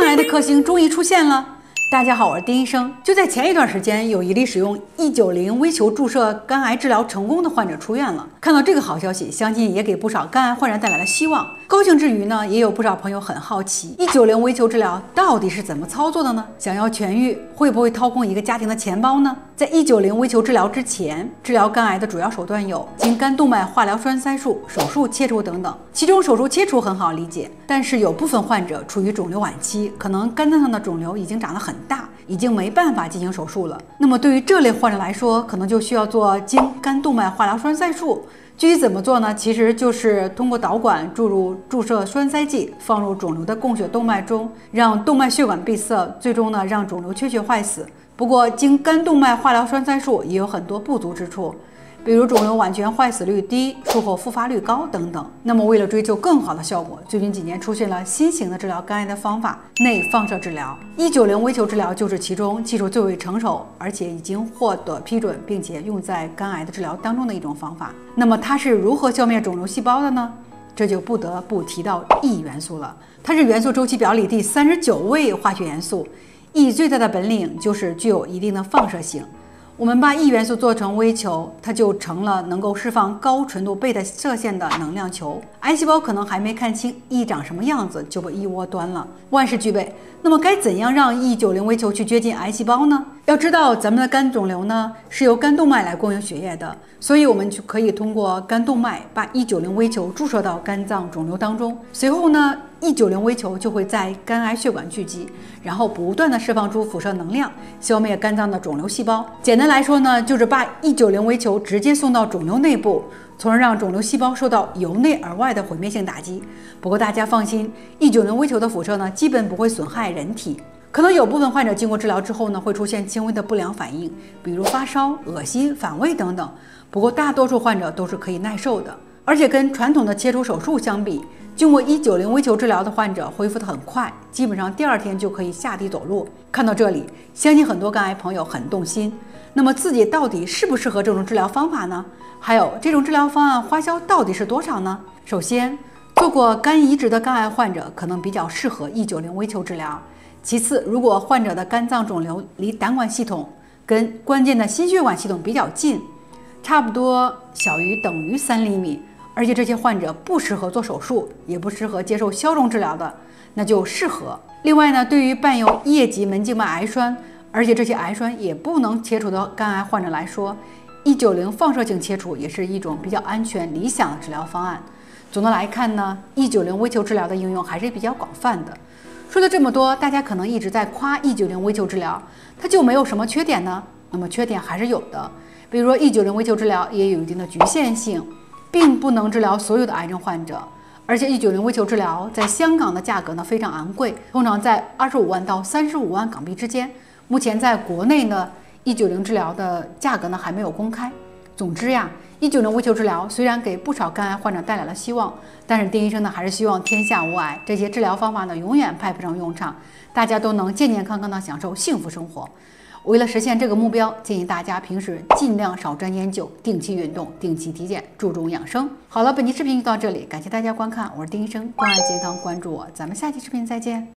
肝癌的克星终于出现了。大家好，我是丁医生。就在前一段时间，有一例使用190微球注射肝癌治疗成功的患者出院了。看到这个好消息，相信也给不少肝癌患者带来了希望。高兴之余呢，也有不少朋友很好奇，190微球治疗到底是怎么操作的呢？想要痊愈，会不会掏空一个家庭的钱包呢？在190微球治疗之前，治疗肝癌的主要手段有经肝动脉化疗栓塞术、手术切除等等。其中手术切除很好理解，但是有部分患者处于肿瘤晚期，可能肝脏上的肿瘤已经长得很大，已经没办法进行手术了。那么对于这类患者来说，可能就需要做经肝动脉化疗栓塞术。具体怎么做呢？其实就是通过导管注射栓塞剂，放入肿瘤的供血动脉中，让动脉血管闭塞，最终呢让肿瘤缺血坏死。不过，经肝动脉化疗栓塞术也有很多不足之处，比如肿瘤晚全坏死率低、术后复发率高等等。那么，为了追求更好的效果，最近几年出现了新型的治疗肝癌的方法——内放射治疗。190微球治疗就是其中技术最为成熟，而且已经获得批准，并且用在肝癌的治疗当中的一种方法。那么，它是如何消灭肿瘤细胞的呢？这就不得不提到铱元素了。它是元素周期表里第39位化学元素。铱最大的本领就是具有一定的放射性。我们把铱元素做成微球，它就成了能够释放高纯度贝塔射线的能量球。癌细胞可能还没看清铱长什么样子，就被一窝端了。万事俱备，那么该怎样让190微球去接近癌细胞呢？要知道，咱们的肝肿瘤呢是由肝动脉来供应血液的，所以我们就可以通过肝动脉把190微球注射到肝脏肿瘤当中。随后呢，190微球就会在肝癌血管聚集，然后不断的释放出辐射能量，消灭肝脏的肿瘤细胞。简单来说呢，就是把190微球直接送到肿瘤内部，从而让肿瘤细胞受到由内而外的毁灭性打击。不过大家放心，190微球的辐射呢，基本不会损害人体。可能有部分患者经过治疗之后呢，会出现轻微的不良反应，比如发烧、恶心、反胃等等。不过大多数患者都是可以耐受的，而且跟传统的切除手术相比，经过190微球治疗的患者恢复得很快，基本上第2天就可以下地走路。看到这里，相信很多肝癌朋友很动心。那么自己到底适不适合这种治疗方法呢？还有这种治疗方案花销到底是多少呢？首先，做过肝移植的肝癌患者可能比较适合190微球治疗。其次，如果患者的肝脏肿瘤离胆管系统跟关键的心血管系统比较近，差不多小于等于3厘米，而且这些患者不适合做手术，也不适合接受消融治疗的，那就适合。另外呢，对于伴有液级门静脉癌栓，而且这些癌栓也不能切除的肝癌患者来说，190放射性切除也是一种比较安全理想的治疗方案。总的来看呢，190微球治疗的应用还是比较广泛的。说了这么多，大家可能一直在夸190微球治疗，它就没有什么缺点呢？那么缺点还是有的，比如说190微球治疗也有一定的局限性，并不能治疗所有的癌症患者。而且190微球治疗在香港的价格呢非常昂贵，通常在25万到35万港币之间。目前在国内呢，190治疗的价格呢还没有公开。总之呀，190微球治疗虽然给不少肝癌患者带来了希望，但是丁医生呢还是希望天下无癌，这些治疗方法呢永远派不上用场，大家都能健健康康的享受幸福生活。为了实现这个目标，建议大家平时尽量少沾烟酒，定期运动，定期体检，注重养生。好了，本期视频就到这里，感谢大家观看，我是丁医生，关爱健康，关注我，咱们下期视频再见。